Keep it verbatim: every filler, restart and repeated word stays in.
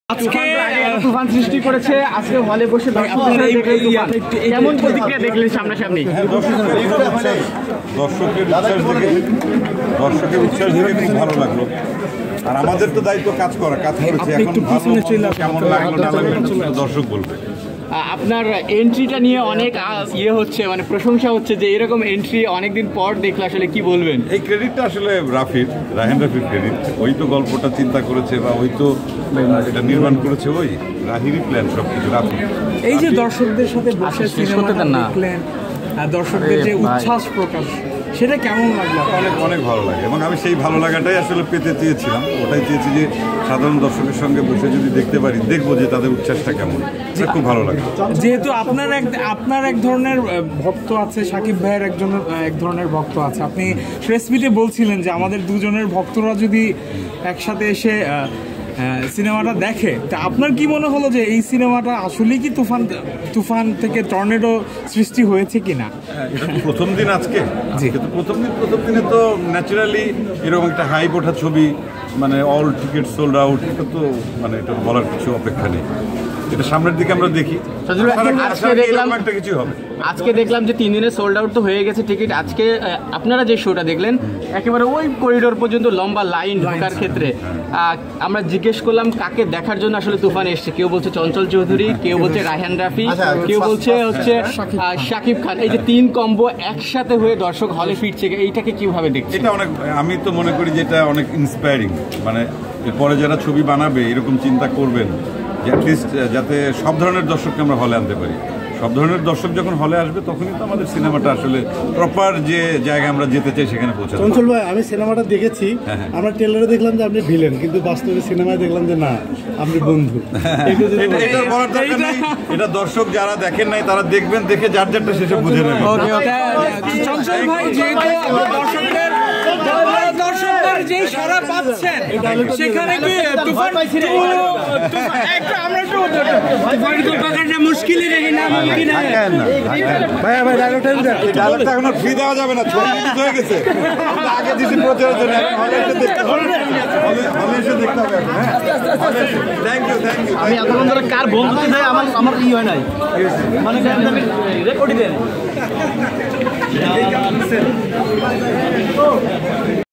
আজকে তুফান সৃষ্টি করেছে। আজকে হলে বসে কেমন প্রতিক্রিয়া দেখলেন সামনাসামনি? দর্শকের উচ্ছ্বাস দেখে দর্শকের উচ্ছ্বাস দেখে খুব ভালো লাগলো। আর আমাদের তো দায়িত্ব কাজ করা, কাজ করেছে। এখন কেমন লাগলো না লাগলো দর্শক বলবে। আপনার এন্ট্রিটা নিয়ে অনেক ইয়ে হচ্ছে, মানে প্রশংসা হচ্ছে যে এরকম এন্ট্রি অনেকদিন পর দেখলে আসলে কি বলবেন? এই ক্রেডিটটা আসলে রাফির, রাহেন রাফির ক্রেডিট। ওই তো গল্পটা চিন্তা করেছে বা ওই তো এটা নির্মাণ করেছে, ওই রাহিরই প্ল্যান সব কিছু। রাফি এই যে দর্শকদের সাথে বসে সিনেমাটা দেখলেন, দর্শকদের যে উচ্ছ্বাস প্রকাশ, সেটা কেমন লাগলো? অনেক অনেক ভালো লাগে এবং আমি সেই ভালো লাগাটাই আসলে পেতে চেয়েছিলাম। ওটাই চেয়েছি যে সাধারণ দর্শকের সঙ্গে বসে যদি দেখতে পারি, দেখবো যে তাদের উচ্ছ্বাসটা কেমন। খুব ভালো লাগে। যেহেতু আপনার এক আপনার এক ধরনের ভক্ত আছে, সাকিব ভাইয়ের একজন এক ধরনের ভক্ত আছে। আপনি প্রেস মিটে বলছিলেন যে আমাদের দুজনের ভক্তরা যদি একসাথে এসে সিনেমাটা দেখে, তা আপনার কি মনে হলো যে এই সিনেমাটা আসলেই কি তুফান তুফান থেকে টর্নেডো সৃষ্টি হয়েছে কিনা? প্রথম দিন আজকে কিন্তু প্রথম দিন প্রথম দিনে তো ন্যাচারালি এরকম একটা হাইপ ওঠা ছবি, মানে অল টিকিট সোল্ড আউট, এটা তো মানে এটা বলার কিছু অপেক্ষা নেই। এটা সামনের দিকে আমরা দেখি। আজকে দেখলাম একটা কিছু হবে। আজকে দেখলাম যে তিন দিনে সোল্ড আউট তো হয়ে গেছে টিকিট। আজকে আপনারা যে শোটা দেখলেন একেবারে ওই করিডোর পর্যন্ত লম্বা লাইন ঢোকার ক্ষেত্রে আমরা জিজ্ঞেস করলাম কাকে দেখার জন্য আসলে তুফান এসছে। কেউ বলছে চঞ্চল চৌধুরী, কেউ বলছে রায়হান রাফি, কেউ বলছে হচ্ছে শাকিব খান। এই যে তিন কম্বো একসাথে হয়ে দর্শক হলে ফিরছে, এইটাকে কিভাবে দেখছে? এটা অনেক, আমি তো মনে করি যে এটা অনেক ইন্সপায়ারিং। মানে এরপরে যারা ছবি বানাবে এরকম চিন্তা করবেন যে অ্যাটলিস্ট যাতে সব ধরনের দর্শককে আমরা হলে আনতে পারি। সব ধরনের দর্শক যখন হলে আসবে তখনই তো আমাদের সিনেমাটা আসলে প্রপার যে জায়গায় আমরা যেতে চাই সেখানে পৌঁছাবে। চঞ্চল ভাই, আমি সিনেমাটা দেখেছি, আমরা ট্রেলারে দেখলাম যে আপনি ভিলেন, কিন্তু বাস্তবে সিনেমায় দেখলাম যে না, আপনি বন্ধু। এটা বলার দরকার নেই, এটা দর্শক যারা দেখেন নাই তারা দেখবেন, দেখে যার যারটা শেষে বুঝে নেবেন। চঞ্চল ভাই, যেহেতু দর্শকদের দর্শকদের যে সাড়া পাচ্ছেন, সেখানে কি তুফান একটা আমরা একটু তুফানটা মুশকিলই দেখি না। ভাই ভাই ডায়লগটা ডায়লগটা এখন ফ্রি দেওয়া যাবে না, ছবি রিলিজ হয়ে গেছে। আগে দিছি প্রচারের জন্য, হলে এসে দেখতে হবে, হলে এসে দেখতে হবে। Thank you thank you. আমি এতক্ষণ ধরে কার বন্ধু দেয় আমার আমার ই হয় নাই, মানে রেকর্ডই দেন।